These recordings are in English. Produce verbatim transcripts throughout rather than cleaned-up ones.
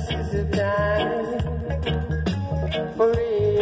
Christmas is a time for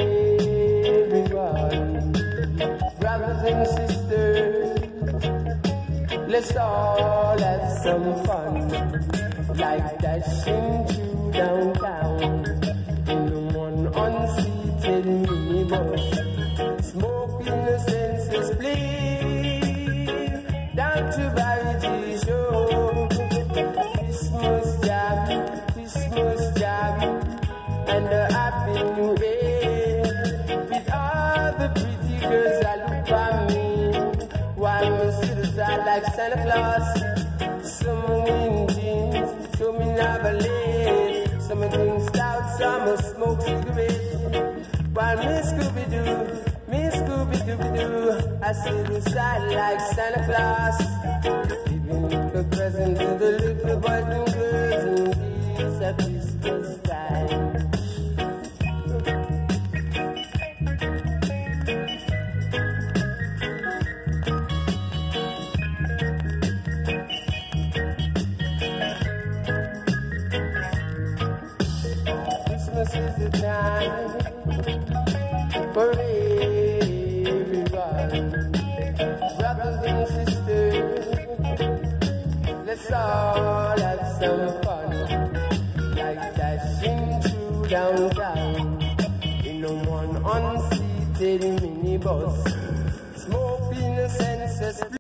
everyone. Brothers and sisters, let's all have some fun, like dashing through downtown in one unseated minibus, smoking the senseless please down to Variety Show. Christmas jam, Christmas jam, and a happy new year with all the pretty girls that look at me, while my sisters are like Santa Claus. Some are in jeans, some in Avalade, some are drink stout, some are smoke cigarettes, while me Scooby-Doo, me Scooby-Doo, I sit inside like Santa Claus, giving the present to the little boys and girls in these at Christmas time. Christmas is the time for everyone. Brothers and sisters, let's all have some fun, like dashing through downtown in a one unseated minibus, smoking a senseless